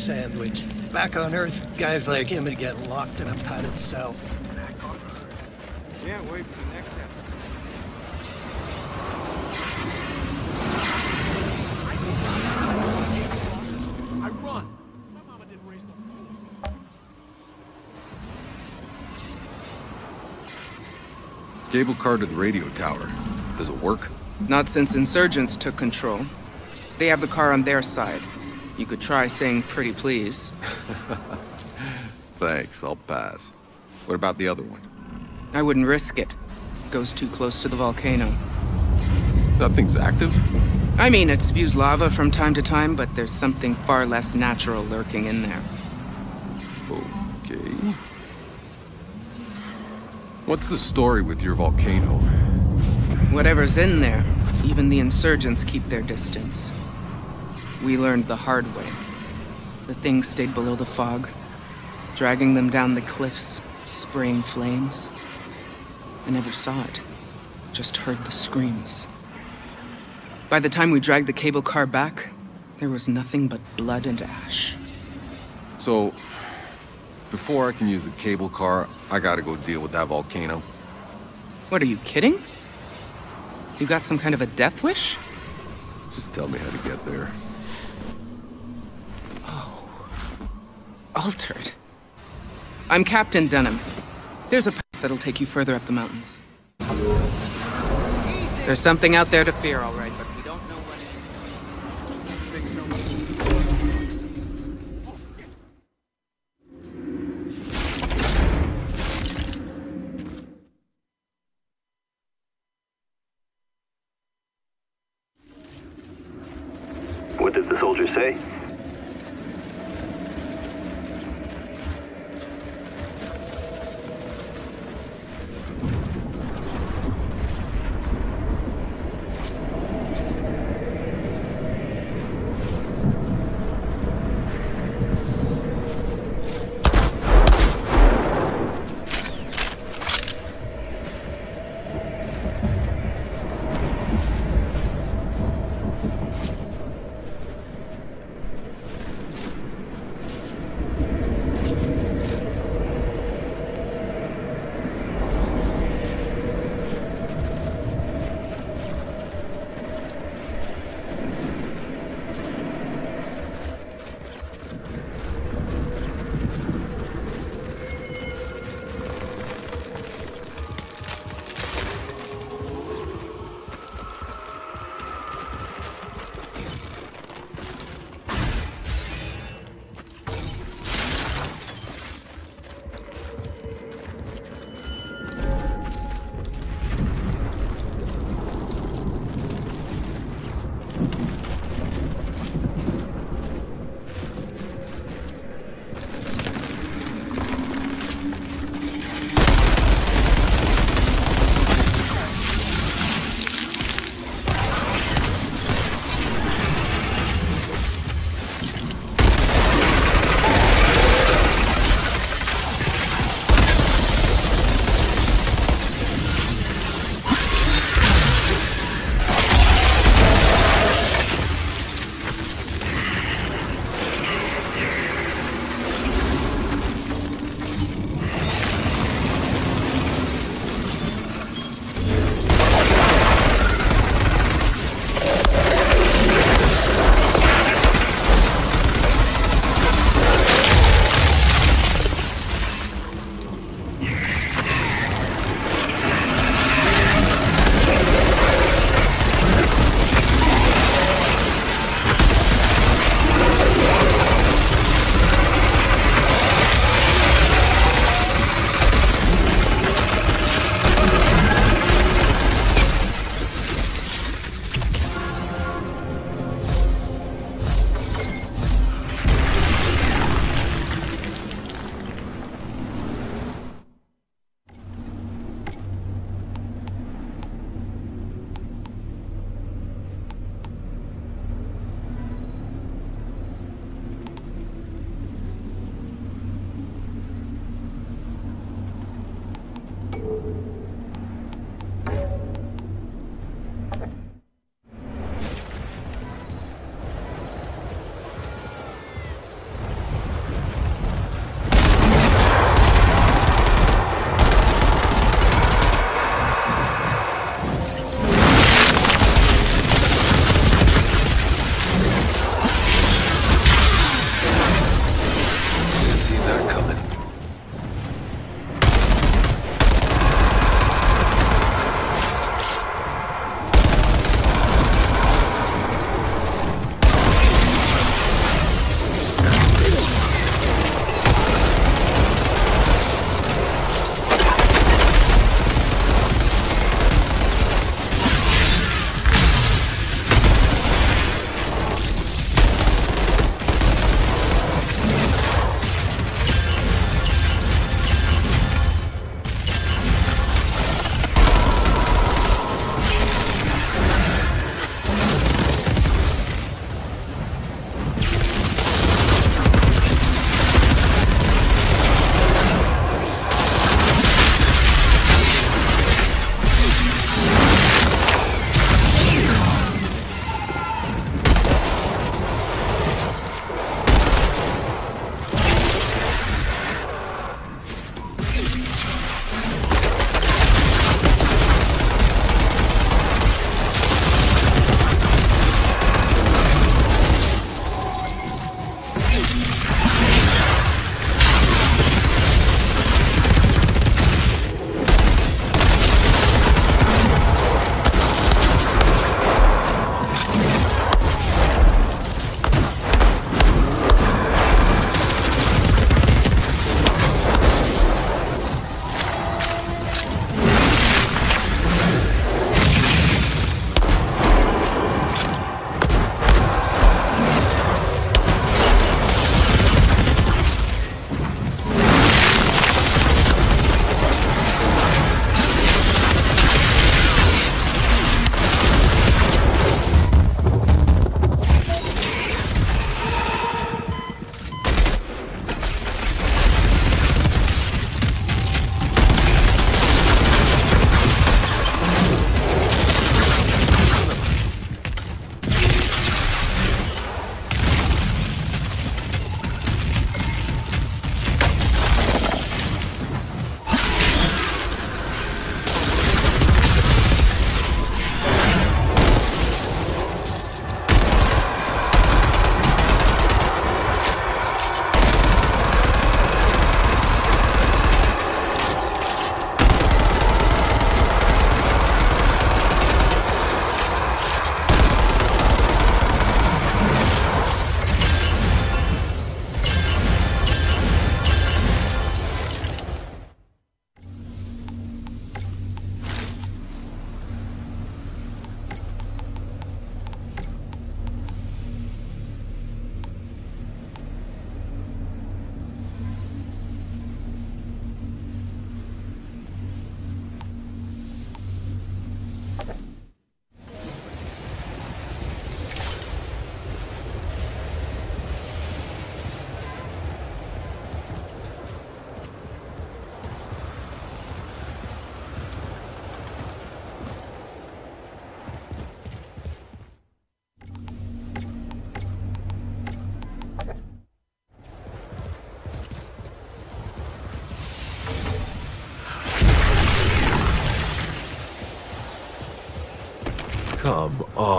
sandwich. Back on Earth, guys like him would get locked in a padded cell. Can't wait for the next step. I run. My mama didn't raise no fool. Cable car to the radio tower. Does it work? Not since insurgents took control. They have the car on their side. You could try saying pretty please. Thanks, I'll pass. What about the other one? I wouldn't risk it. Goes too close to the volcano. Nothing's active? I mean, it spews lava from time to time, but there's something far less natural lurking in there. Okay. What's the story with your volcano? Whatever's in there, even the insurgents keep their distance. We learned the hard way. The thing stayed below the fog, dragging them down the cliffs, spraying flames. I never saw it, just heard the screams. By the time we dragged the cable car back, there was nothing but blood and ash. So, before I can use the cable car, I gotta go deal with that volcano. What, are you kidding? You got some kind of a death wish? Just tell me how to get there. Altered. I'm Captain Dunham. There's a path that'll take you further up the mountains. There's something out there to fear, all right, but we don't know what it is. What did the soldier say?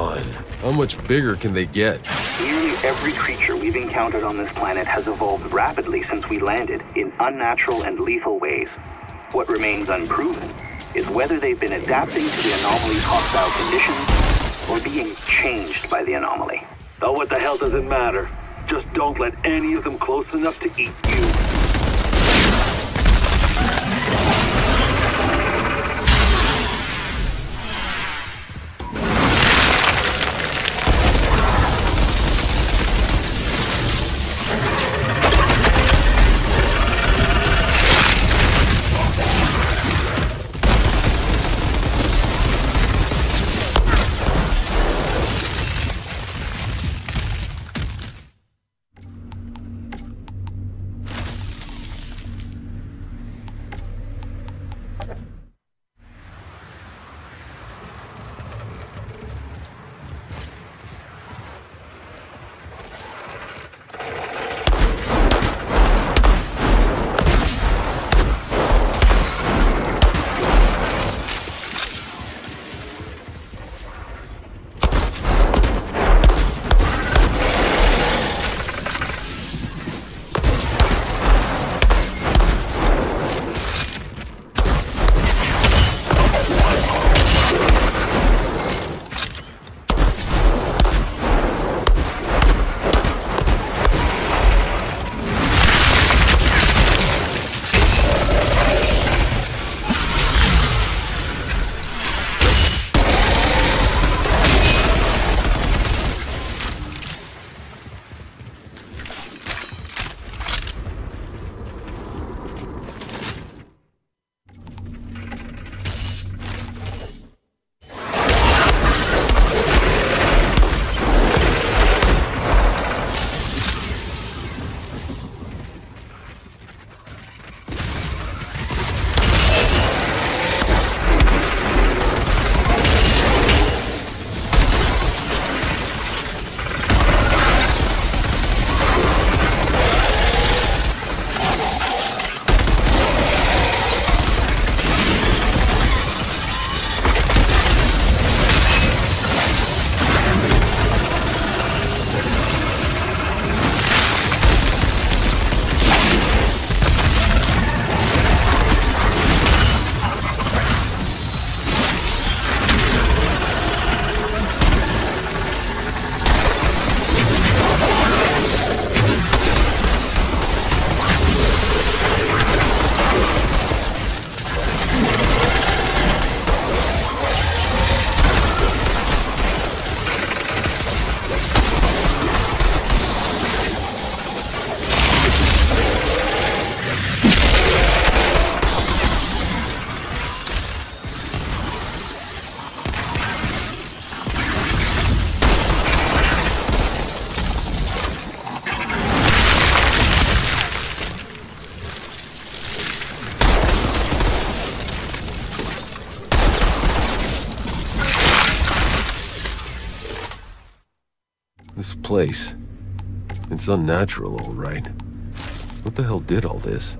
on. How much bigger can they get? Nearly every creature we've encountered on this planet has evolved rapidly since we landed, in unnatural and lethal ways. What remains unproven is whether they've been adapting to the anomaly's hostile conditions or being changed by the anomaly. Oh, what the hell does it matter? Just don't let any of them close enough to eat you. This place. It's unnatural, all right. What the hell did all this?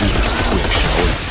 do this quick, shall we?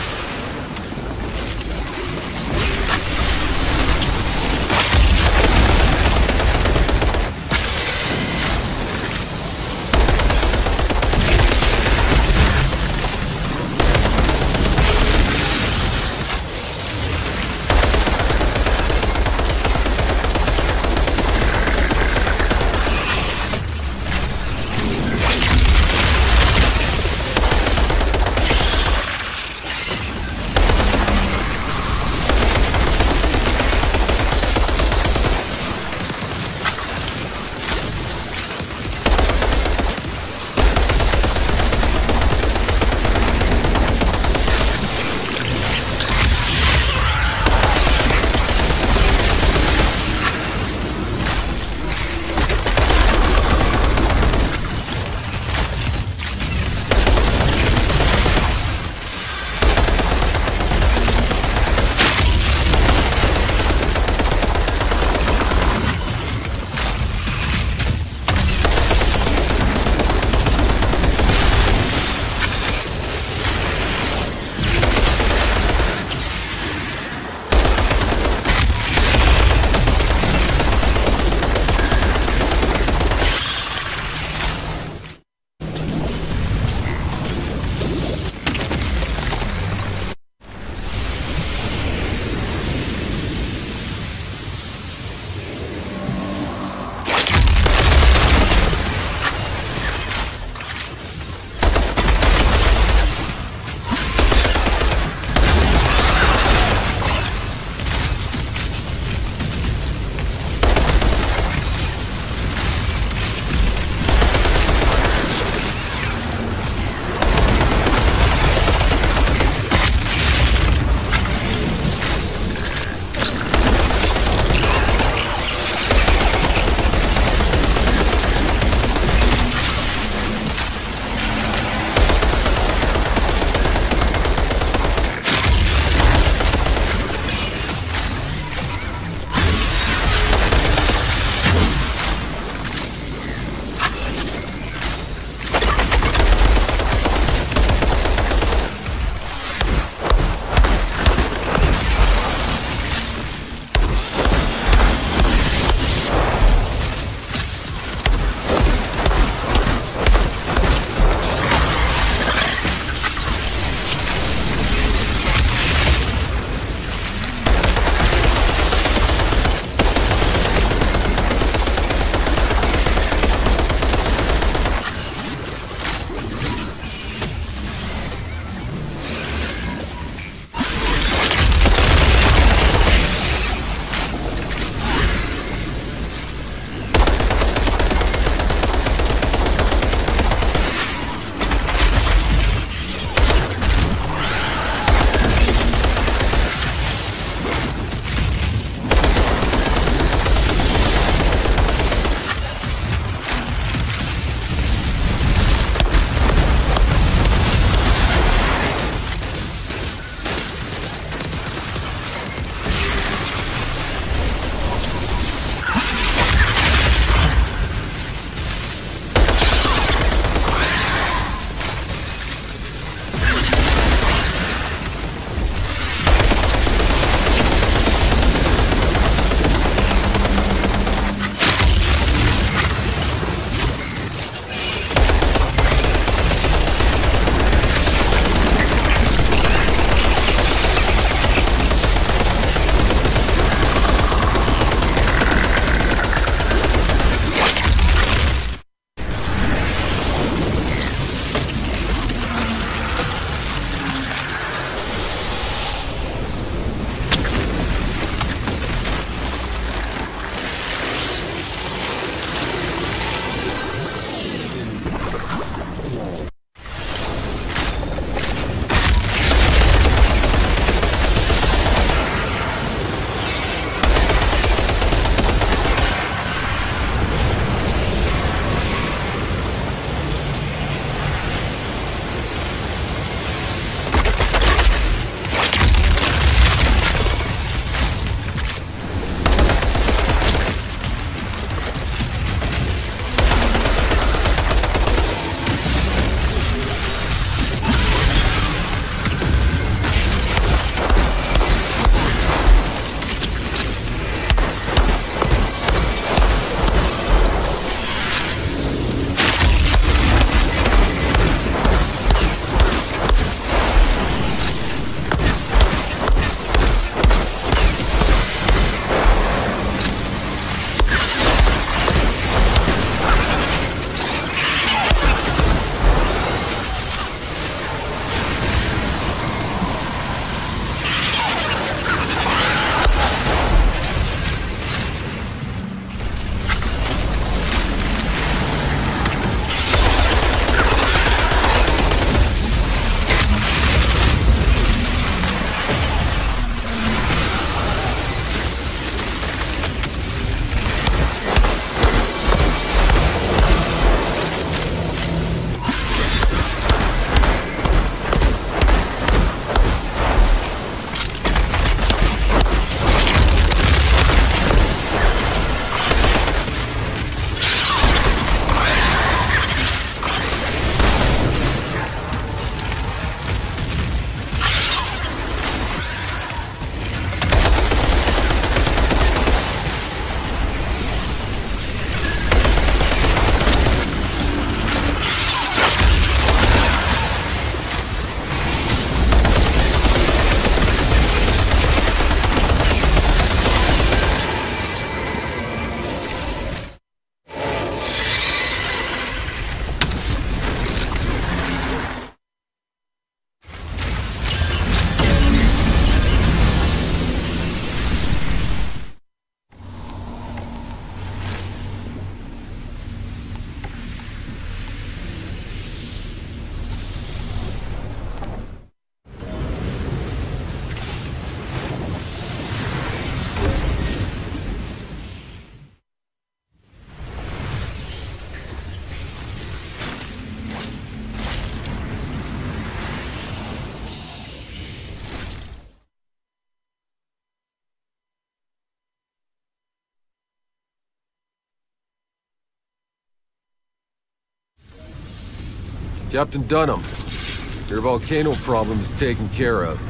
Captain Dunham, your volcano problem is taken care of.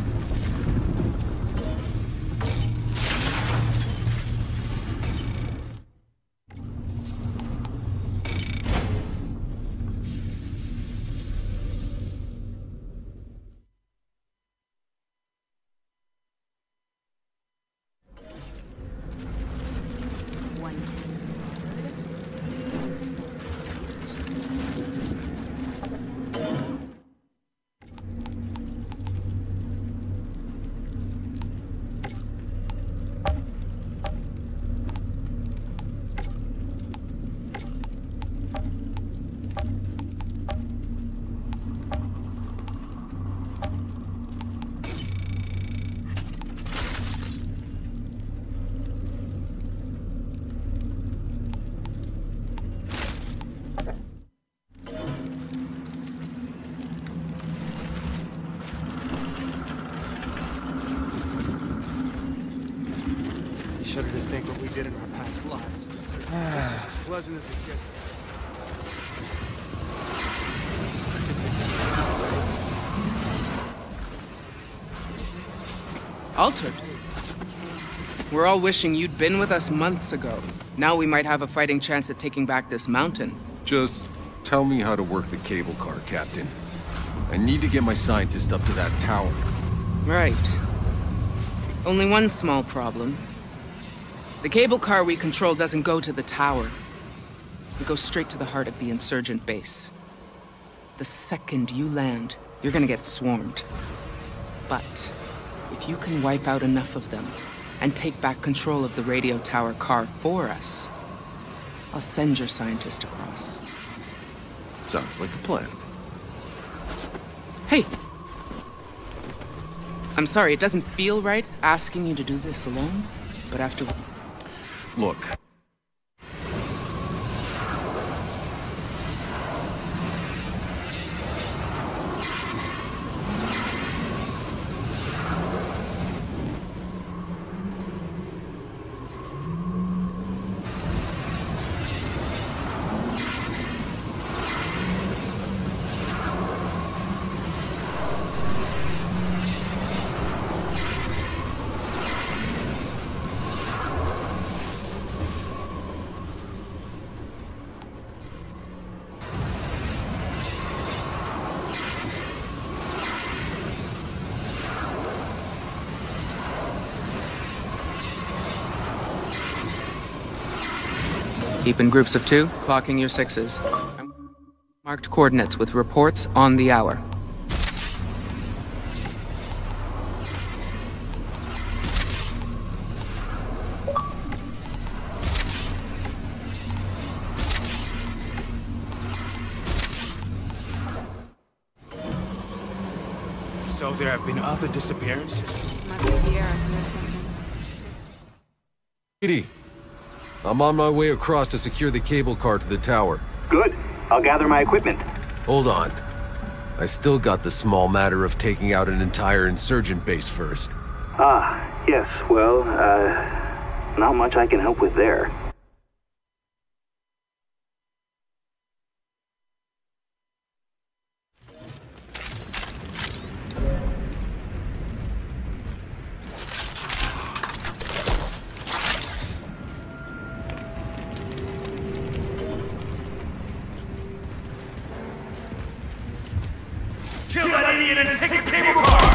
Shudder to think what we did in our past lives. This is as pleasant as it gets. Altered? We're all wishing you'd been with us months ago. Now we might have a fighting chance at taking back this mountain. Just tell me how to work the cable car, Captain. I need to get my scientist up to that tower. Right. Only one small problem. The cable car we control doesn't go to the tower. It goes straight to the heart of the insurgent base. The second you land, you're gonna get swarmed. But if you can wipe out enough of them and take back control of the radio tower car for us, I'll send your scientist across. Sounds like a plan. Hey! I'm sorry, it doesn't feel right asking you to do this alone, but after... Look. Keep in groups of 2, clocking your 6s. Marked coordinates with reports on the hour. So there have been other disappearances. Must be the Earth or something. Edie, I'm on my way across to secure the cable car to the tower. Good. I'll gather my equipment. Hold on. I still got the small matter of taking out an entire insurgent base first. Ah, yes. Well, not much I can help with there. Kill that idiot and take the cable car!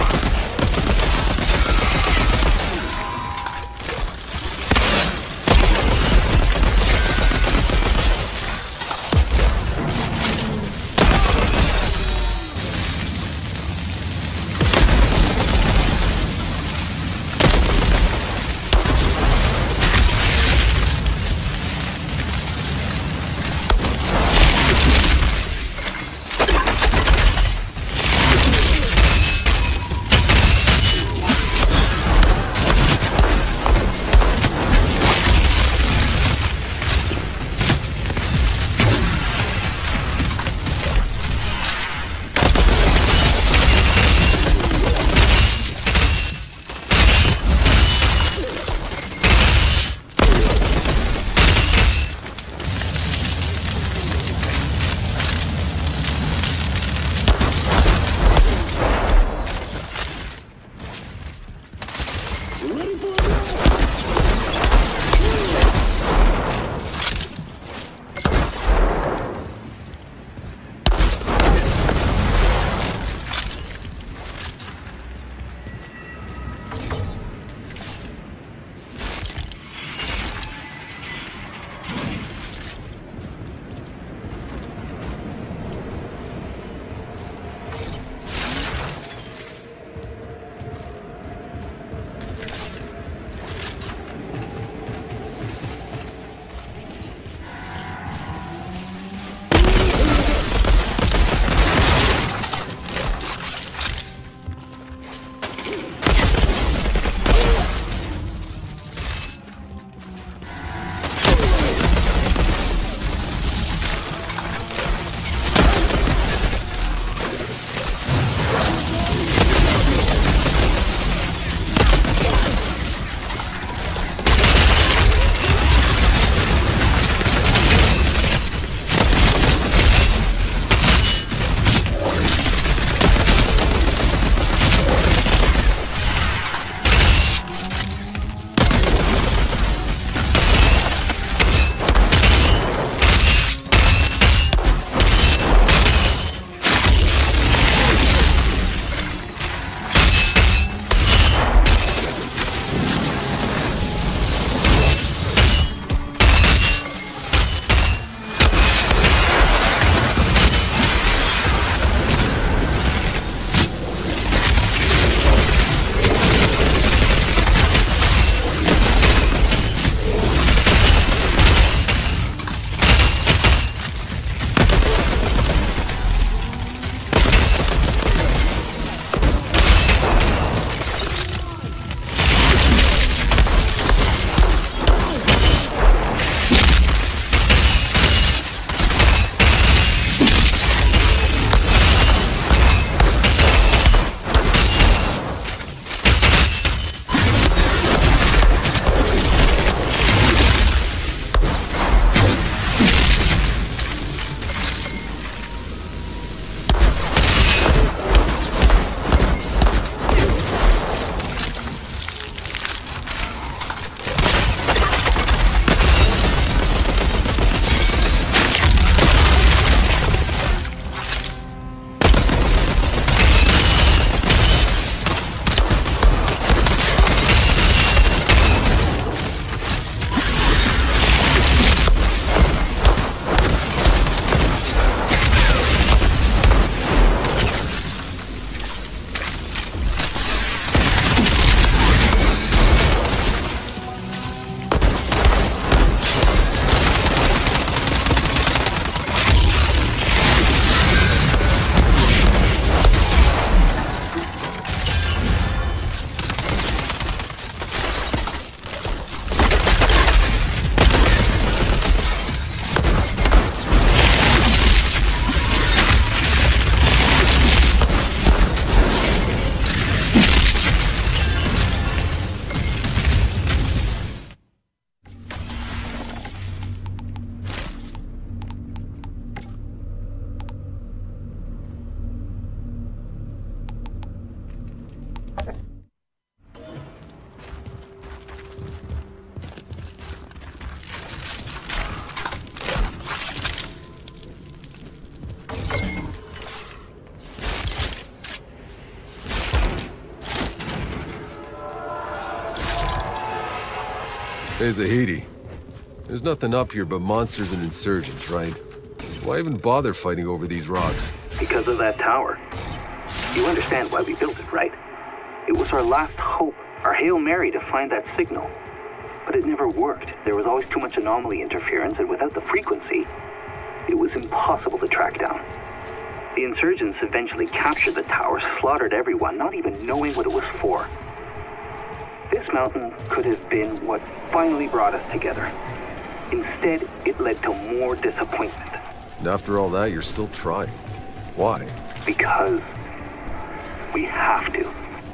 Hey, Zahedi. There's nothing up here but monsters and insurgents, right? Why even bother fighting over these rocks? Because of that tower. You understand why we built it, right? It was our last hope, our Hail Mary to find that signal. But it never worked. There was always too much anomaly interference, and without the frequency, it was impossible to track down. The insurgents eventually captured the tower, slaughtered everyone, not even knowing what it was for. This mountain could have been what finally brought us together. Instead, it led to more disappointment. And after all that, you're still trying. Why? Because we have to.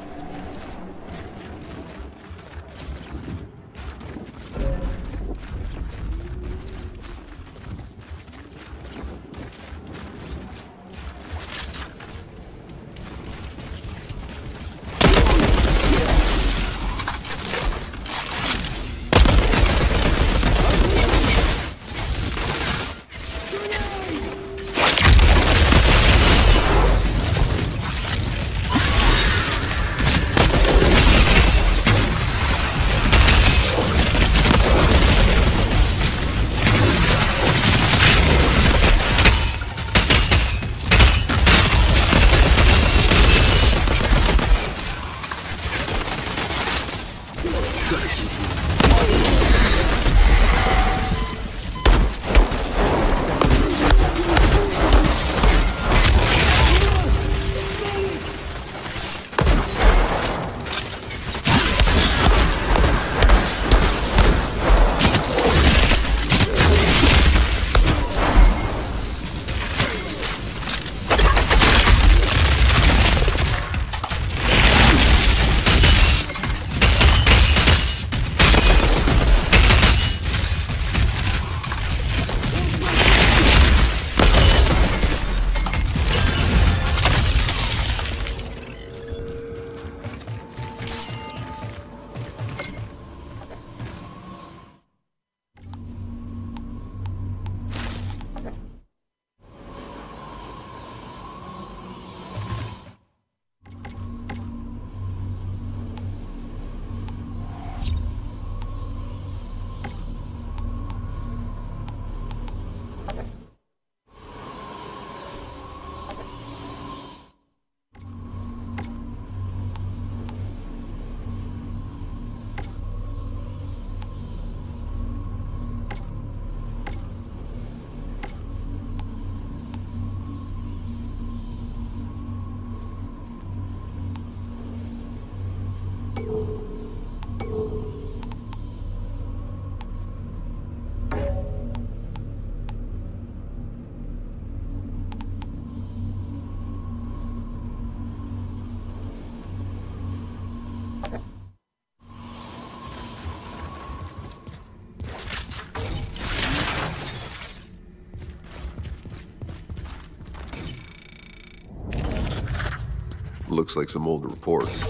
Looks like some old reports.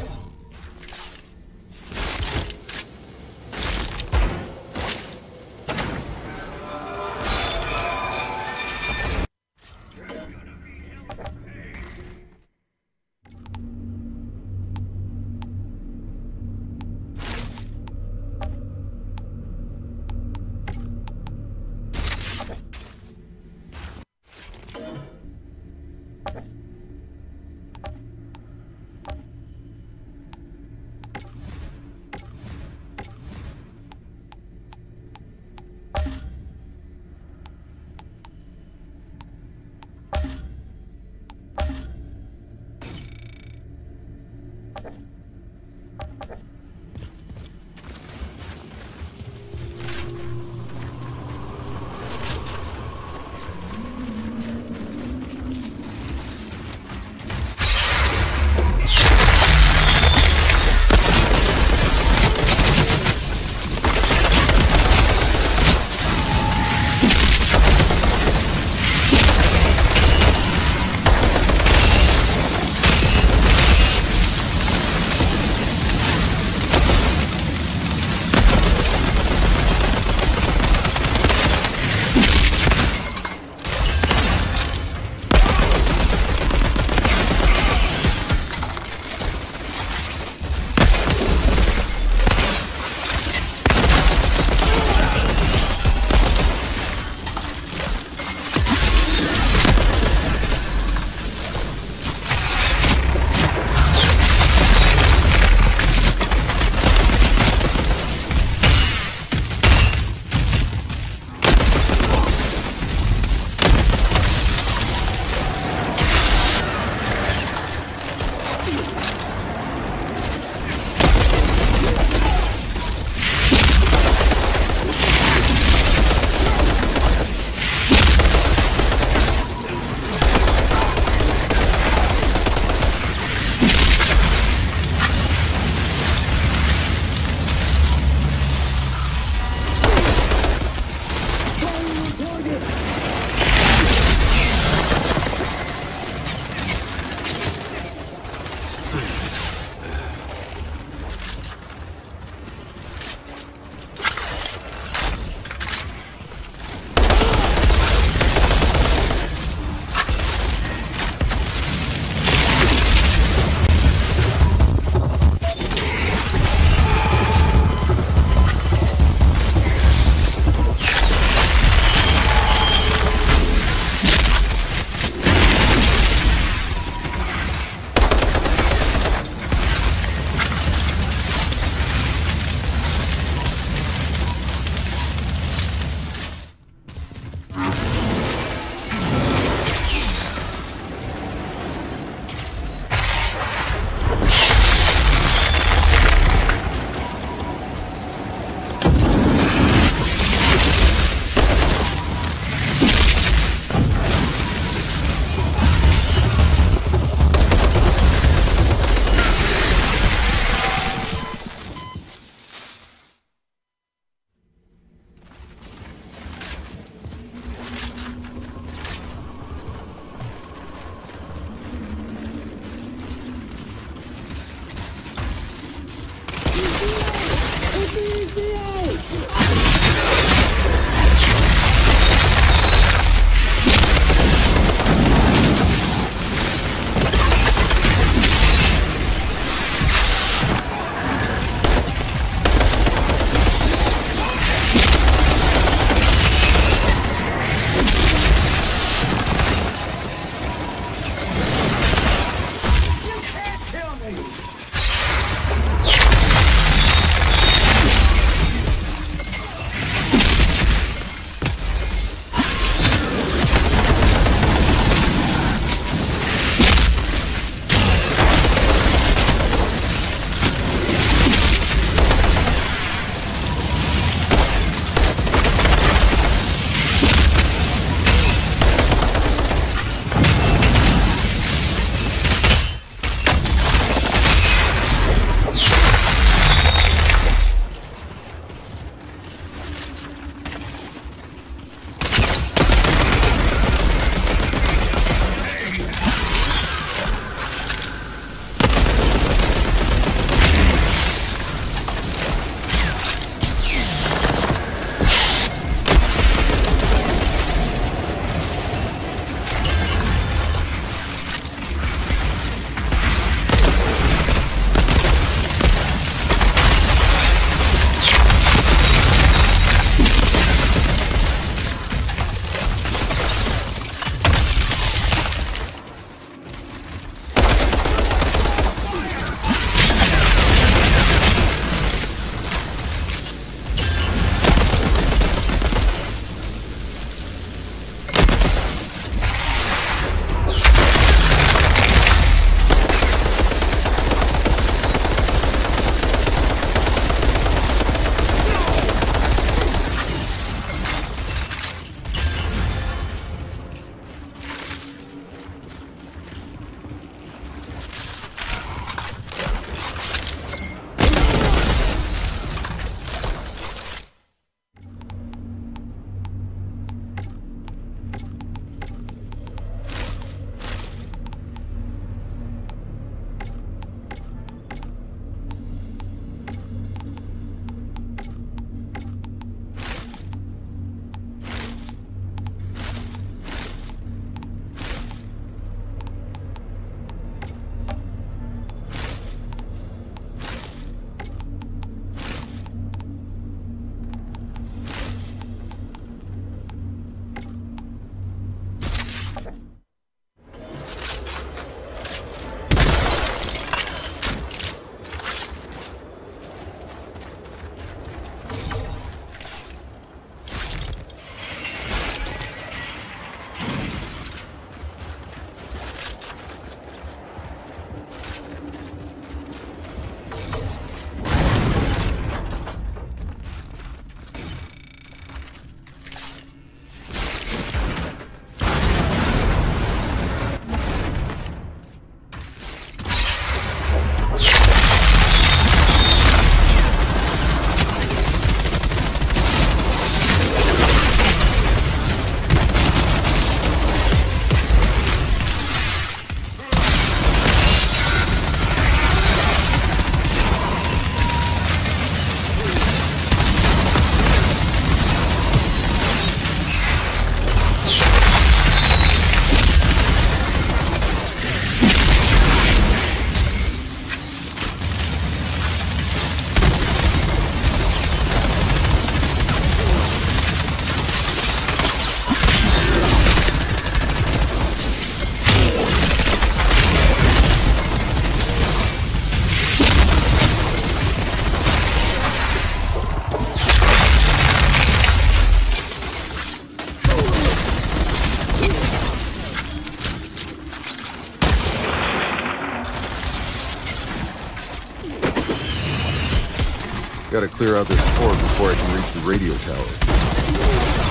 Gotta clear out this fort before I can reach the radio tower.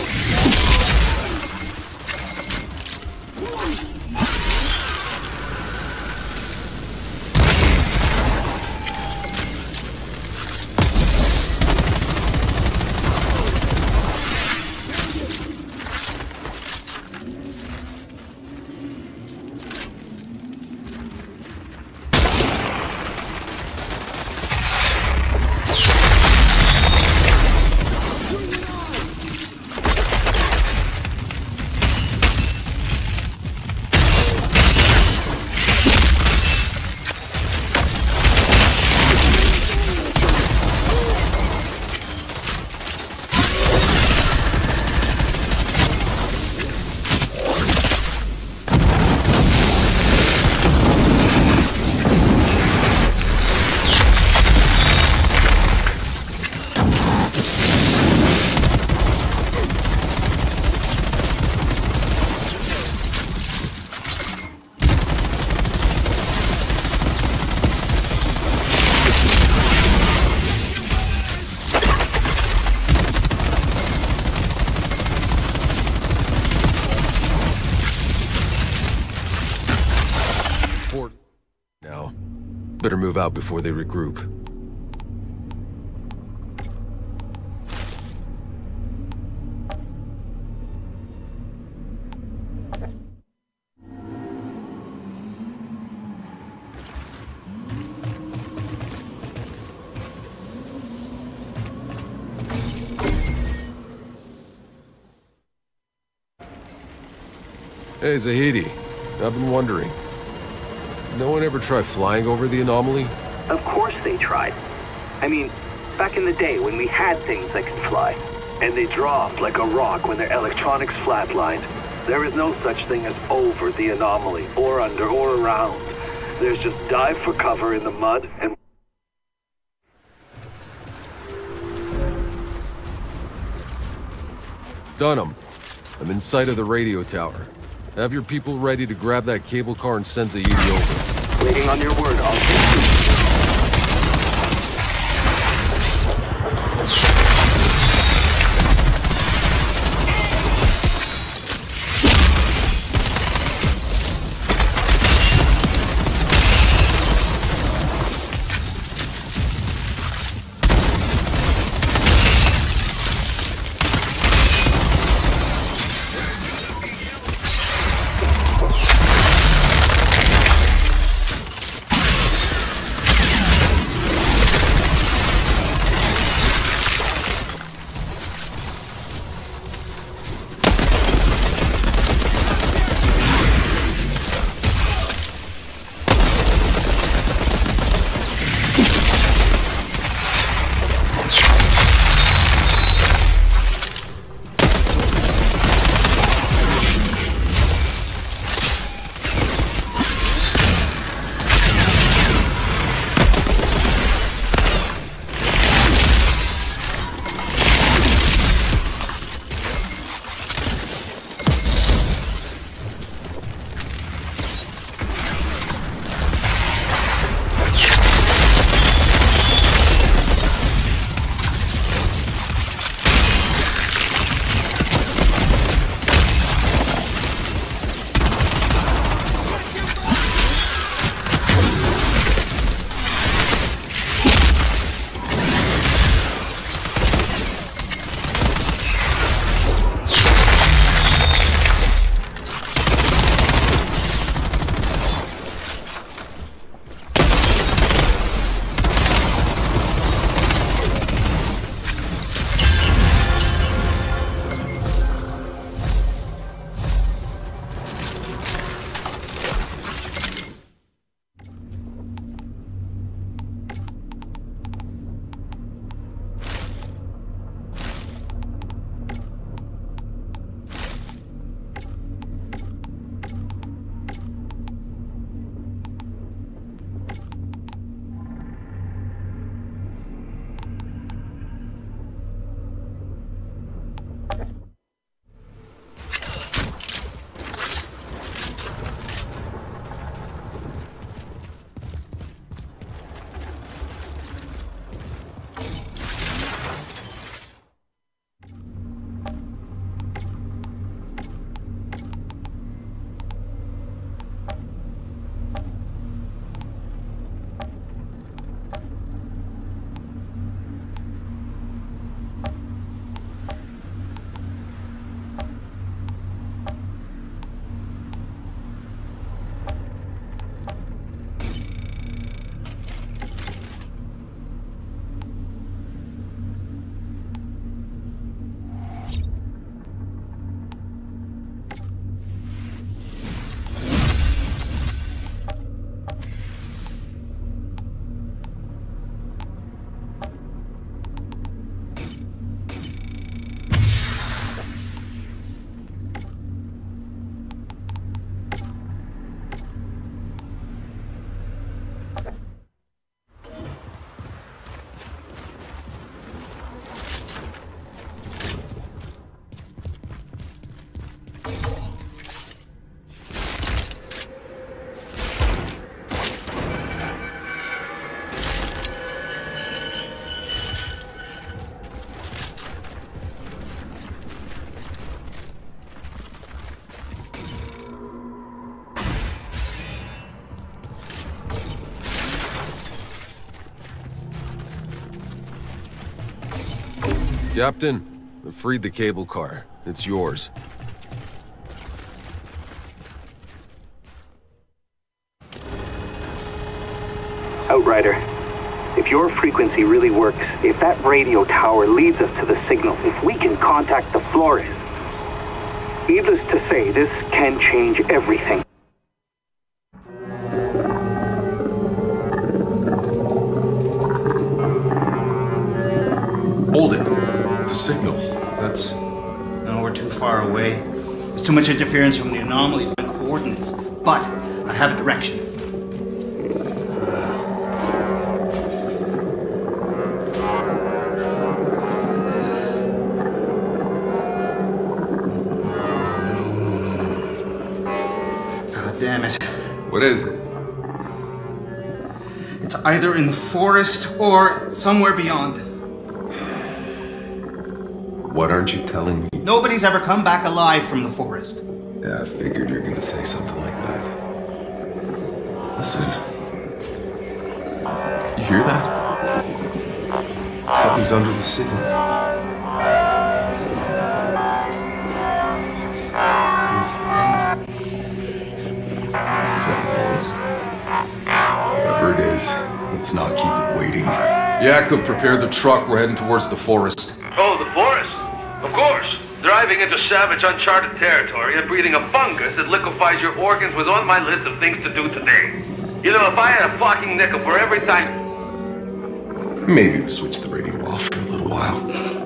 Now, better move out before they regroup. Hey, Zahedi. I've been wondering. No one ever tried flying over the anomaly? Of course they tried. I mean, back in the day when we had things that could fly. And they dropped like a rock when their electronics flatlined. There is no such thing as over the anomaly, or under, or around. There's just dive for cover in the mud and... Dunham, I'm in sight of the radio tower. Have your people ready to grab that cable car and send Zahedi over. Waiting on your word, Officer. Captain, I freed the cable car. It's yours. Outrider, if your frequency really works, if that radio tower leads us to the signal, if we can contact the Flores, needless to say, this can change everything. Hold it. The signal. That's... No, we're too far away. There's too much interference from the anomaly to find coordinates. But I have a direction. God damn it. What is it? It's either in the forest or somewhere beyond. What aren't you telling me? Nobody's ever come back alive from the forest. Yeah, I figured you were gonna say something like that. Listen. You hear that? Something's under the signal. Is that a voice? Whatever it is, let's not keep it waiting. Yakub, prepare the truck. We're heading towards the forest. Oh, the forest? Of course. Driving into savage, uncharted territory and breathing a fungus that liquefies your organs was on my list of things to do today. You know, if I had a fucking nickel for every time... Maybe we switch the radio off for a little while.